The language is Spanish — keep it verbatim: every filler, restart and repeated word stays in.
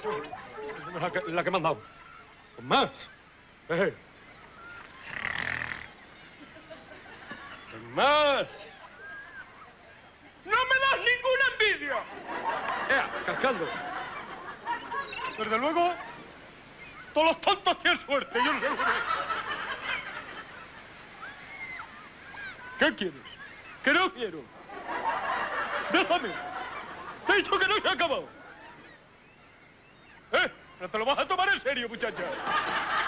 eso. La que, la que me han dado. Con más. Eh. Con más. ¡No me das ninguna envidia! ¡Ea, cascando! Desde luego, todos los tontos tienen suerte, yo no sé lo que es. ¿Qué quieres? ¿Que no quiero? ¡Déjame! ¡Te he dicho que no se ha acabado! ¿Eh? ¿No te lo vas a tomar en serio, muchacha?